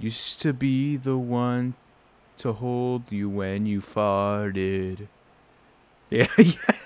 Used to be the one to hold you when you farted. Yeah, yeah.